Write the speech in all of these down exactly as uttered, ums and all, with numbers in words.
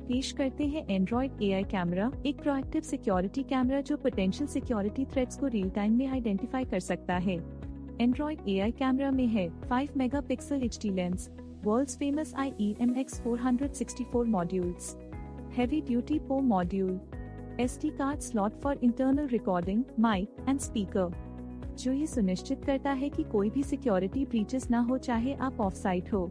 पेश करते हैं एंड्रॉइड ए आई कैमरा, एक प्रोएक्टिव सिक्योरिटी कैमरा जो पोटेंशियल सिक्योरिटी थ्रेट्स को रियल टाइम में आइडेंटिफाई कर सकता है। एंड्रॉइड ए आई कैमरा में है five megapixel H D lens, world's famous I E M X four sixty four modules, heavy duty PoE module, S D card slot for internal recording, mic and speaker, जो ये सुनिश्चित करता है कि कोई भी सिक्योरिटी ब्रीचेस ना हो चाहे आप ऑफ साइट हो।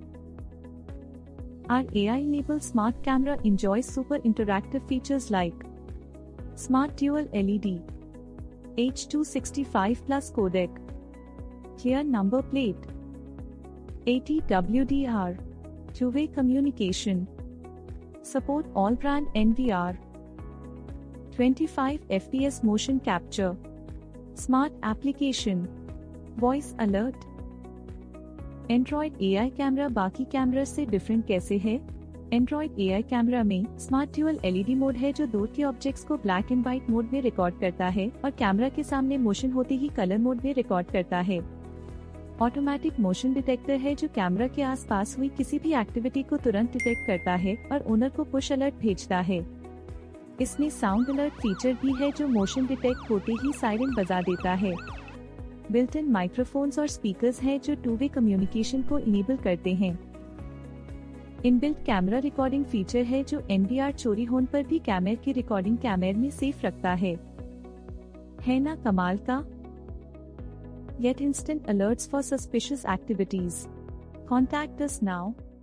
Our A I-enabled smart camera enjoys super interactive features like Smart Dual L E D, H two sixty-five plus codec, clear number plate, eighty W D R, two-way communication, support all brand N V R, twenty-five F P S motion capture, smart application, voice alert। Android A I camera बाकी camera से different कैसे है? Android A I camera में smart dual L E D mode है जो दूर के objects को ब्लैक एंड व्हाइट मोड में रिकॉर्ड करता है और कैमरा के सामने मोशन होते ही कलर मोड में रिकॉर्ड करता है। ऑटोमेटिक मोशन डिटेक्टर है जो कैमरा के आसपास हुई किसी भी एक्टिविटी को तुरंत डिटेक्ट करता है और ओनर को पुश अलर्ट भेजता है। इसमें साउंड अलर्ट फीचर भी है जो मोशन डिटेक्ट होते ही सायरन बजा देता है। बिल्ट इन माइक्रोफोन्स और स्पीकर्स हैं जो टू वे कम्युनिकेशन को इनेबल करते हैं। इनबिल्ट कैमरा रिकॉर्डिंग फीचर है जो एन वी आर चोरी होने पर भी कैमरे की रिकॉर्डिंग कैमरे में सेफ रखता है। है ना कमाल का? Get instant alerts for suspicious activities. Contact us now.